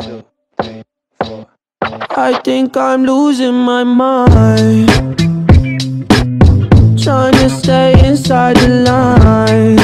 I think I'm losing my mind, trying to stay inside the line.